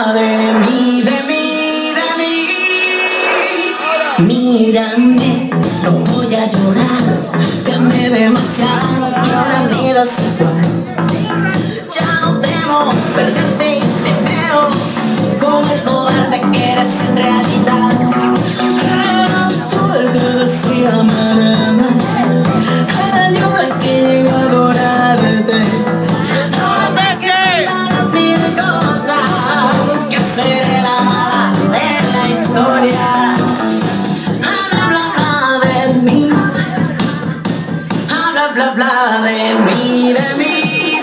bla de mí, de mí, de mí. Mírame, no voy a llorar, te amé demasiado y ahora me das igual. Ya no temo perderte y te veo como el cobarde que eres en realidad. Eras tú el que decía amarme, era yo el que llegó a adorarte. Ahora sé que las mil cosas que seré la mala de la historia. Habla, bla, bla de mí. Habla, bla, bla de mí, de mí.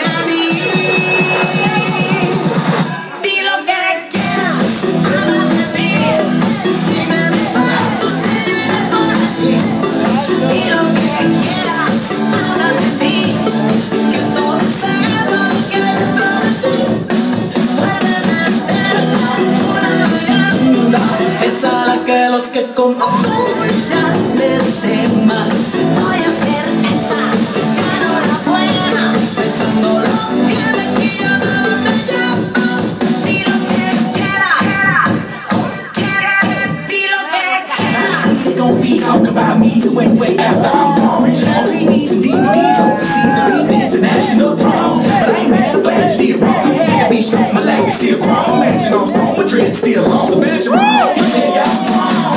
Es a la que los que como tú ya les teman. Voy a ser esa, ya no la buena, pensando lo que de aquí yo no te llamo. Di lo que quieras, di lo que quieras. They gon' be talking about me till way after I'm gone. DVDs and DVDs overseas to be the international prom. But I ain't mad, I'm glad you did wrong. You had to be strong, my leg is still grown. Mansion on strong, Madrid still on. So mansion wrong, he said y'all wrong.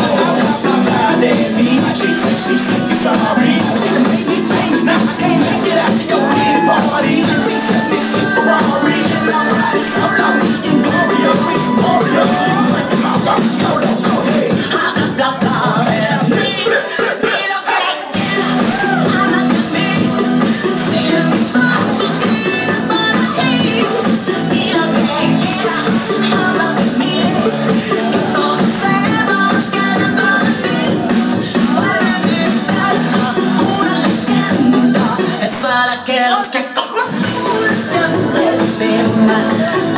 She said you're sorry, but you done made me famous now. I can't make it out to your big party. 1976 Ferrari, and I'm riding solo, inglorious, it's glorious. Like the mouth out, go ahead. Bla, bla, de mí. Di lo que quieras, habla de mí. Sigue mis pasos, sigue por aquí. Di lo que quieras, habla de mí. Que todos sabemos que dentro de ti vuelve mi salsa, una leyenda. Es a la que los que como tú ya les teman.